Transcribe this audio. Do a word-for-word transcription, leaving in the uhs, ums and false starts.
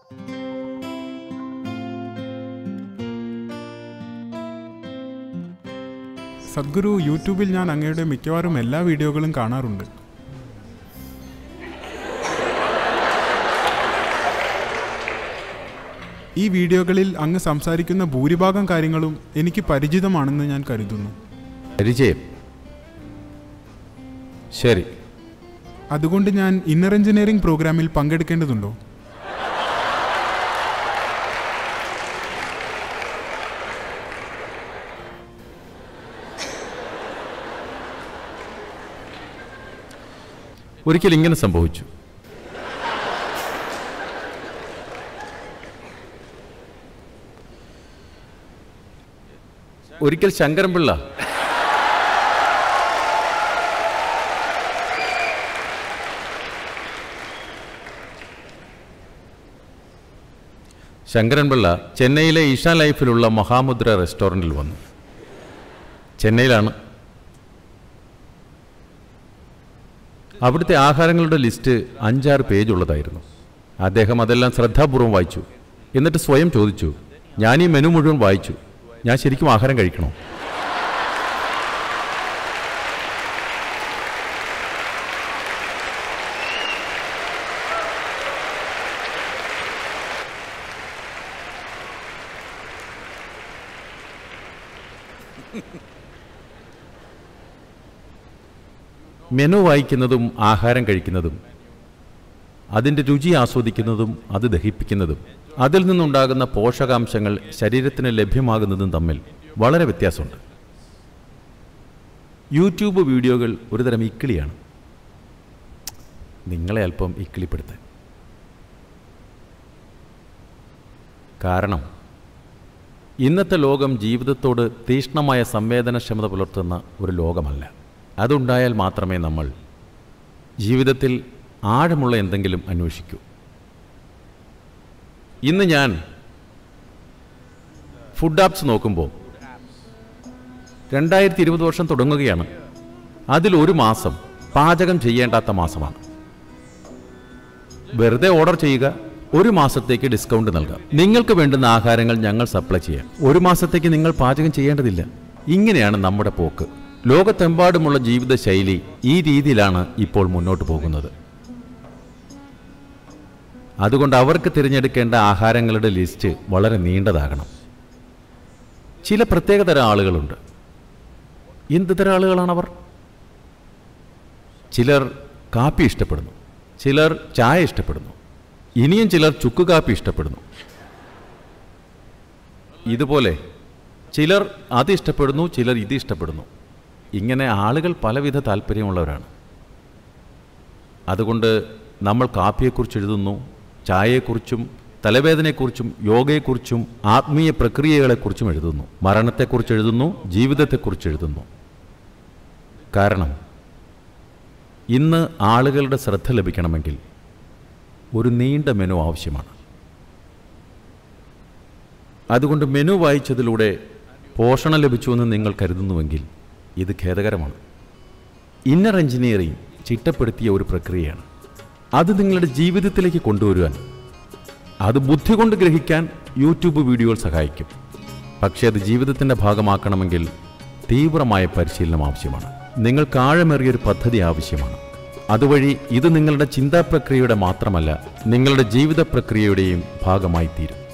സദ്ഗുരു, യൂട്യൂബിൽ ഞാൻ അങ്ങയുടെ മിക്കവാറും എല്ലാ വീഡിയോകളും കാണാറുണ്ട്. ഈ വീഡിയോകളിൽ അങ്ങ് സംസാരിക്കുന്ന ഭൂരിഭാഗം കാര്യങ്ങളും എനിക്ക് പരിചിതമാണെന്ന് ഞാൻ കരുതുന്നു. പരിചയം? ശരി. അതുകൊണ്ട് ഞാൻ ഇന്നർ എഞ്ചിനീയറിംഗ് പ്രോഗ്രാമിൽ പങ്കെടുക്കേണ്ടതുണ്ടോ? ഒരിക്കൽ ഇങ്ങനെ സംഭവിച്ചു. ഒരിക്കൽ ശങ്കരൻപിള്ള ശങ്കരൻപിള്ള ചെന്നൈയിലെ ഇഷ ലൈഫിലുള്ള മഹാമുദ്ര റെസ്റ്റോറൻറ്റിൽ വന്നു. ചെന്നൈയിലാണ്. അവിടുത്തെ ആഹാരങ്ങളുടെ ലിസ്റ്റ് അഞ്ചാറ് പേജ് ഉള്ളതായിരുന്നു. അദ്ദേഹം അതെല്ലാം ശ്രദ്ധാപൂർവം വായിച്ചു. എന്നിട്ട് സ്വയം ചോദിച്ചു, ഞാൻ ഈ മെനു മുഴുവൻ വായിച്ചു, ഞാൻ ശരിക്കും ആഹാരം കഴിക്കണോ? മെനു വായിക്കുന്നതും ആഹാരം കഴിക്കുന്നതും അതിൻ്റെ രുചി ആസ്വദിക്കുന്നതും അത് ദഹിപ്പിക്കുന്നതും അതിൽ നിന്നുണ്ടാകുന്ന പോഷകാംശങ്ങൾ ശരീരത്തിന് ലഭ്യമാകുന്നതും തമ്മിൽ വളരെ വ്യത്യാസമുണ്ട്. യൂട്യൂബ് വീഡിയോകൾ ഒരുതരം ഇക്കിളിയാണ്, നിങ്ങളെ അല്പം ഇക്കിളിപ്പെടുത്താൻ. കാരണം ഇന്നത്തെ ലോകം ജീവിതത്തോട് തീക്ഷ്ണമായ സംവേദനക്ഷമത പുലർത്തുന്ന ഒരു ലോകമല്ല. അതുണ്ടായാൽ മാത്രമേ നമ്മൾ ജീവിതത്തിൽ ആഴമുള്ള എന്തെങ്കിലും അന്വേഷിക്കൂ. ഇന്ന് ഞാൻ ഫുഡ് ആപ്സ് നോക്കുമ്പോൾ രണ്ടായിരത്തി ഇരുപത് വർഷം തുടങ്ങുകയാണ്. അതിലൊരു മാസം പാചകം ചെയ്യേണ്ടാത്ത മാസമാണ്. വെറുതെ ഓർഡർ ചെയ്യുക, ഒരു മാസത്തേക്ക് ഡിസ്കൗണ്ട് നൽകാം, നിങ്ങൾക്ക് വേണ്ടുന്ന ആഹാരങ്ങൾ ഞങ്ങൾ സപ്ലൈ ചെയ്യാം, ഒരു മാസത്തേക്ക് നിങ്ങൾ പാചകം ചെയ്യേണ്ടതില്ല. ഇങ്ങനെയാണ് നമ്മുടെ പോക്ക്. ലോകത്തെമ്പാടുമുള്ള ജീവിതശൈലി ഈ രീതിയിലാണ് ഇപ്പോൾ മുന്നോട്ട് പോകുന്നത്. അതുകൊണ്ട് അവർക്ക് തിരഞ്ഞെടുക്കേണ്ട ആഹാരങ്ങളുടെ ലിസ്റ്റ് വളരെ നീണ്ടതാകണം. ചില പ്രത്യേകതരം ആളുകളുണ്ട്. എന്ത് തരം ആളുകളാണവർ? ചിലർ കാപ്പി ഇഷ്ടപ്പെടുന്നു, ചിലർ ചായ ഇഷ്ടപ്പെടുന്നു, ഇനിയും ചിലർ ചുക്ക് കാപ്പി ഇഷ്ടപ്പെടുന്നു. ഇതുപോലെ ചിലർ അത് ഇഷ്ടപ്പെടുന്നു, ചിലർ ഇത് ഇഷ്ടപ്പെടുന്നു. ഇങ്ങനെ ആളുകൾ പലവിധ താല്പര്യമുള്ളവരാണ്. അതുകൊണ്ട് നമ്മൾ കാപ്പിയെക്കുറിച്ച് എഴുതുന്നു, ചായയെക്കുറിച്ചും തലവേദനയെക്കുറിച്ചും യോഗയെക്കുറിച്ചും ആത്മീയ പ്രക്രിയകളെക്കുറിച്ചും എഴുതുന്നു, മരണത്തെക്കുറിച്ച് എഴുതുന്നു, ജീവിതത്തെക്കുറിച്ച് എഴുതുന്നു. കാരണം ഇന്ന് ആളുകളുടെ ശ്രദ്ധ ലഭിക്കണമെങ്കിൽ ഒരു നീണ്ട മെനു ആവശ്യമാണ്. അതുകൊണ്ട് മെനു വായിച്ചതിലൂടെ പോഷണം ലഭിച്ചുവെന്ന് നിങ്ങൾ കരുതുന്നുവെങ്കിൽ ഇത് ഖേദകരമാണ്. ഇന്നർ എഞ്ചിനീയറിംഗ് ചിട്ടപ്പെടുത്തിയ ഒരു പ്രക്രിയയാണ്. അത് നിങ്ങളുടെ ജീവിതത്തിലേക്ക് കൊണ്ടുവരുവാൻ, അത് ബുദ്ധി കൊണ്ട് ഗ്രഹിക്കാൻ യൂട്യൂബ് വീഡിയോകൾ സഹായിക്കും. പക്ഷേ അത് ജീവിതത്തിൻ്റെ ഭാഗമാക്കണമെങ്കിൽ തീവ്രമായ പരിശീലനം ആവശ്യമാണ്. നിങ്ങൾക്ക് ആഴമേറിയൊരു പദ്ധതി ആവശ്യമാണ്. അതുവഴി ഇത് നിങ്ങളുടെ ചിന്താ പ്രക്രിയയുടെ മാത്രമല്ല, നിങ്ങളുടെ ജീവിത പ്രക്രിയയുടെയും ഭാഗമായി തീരും.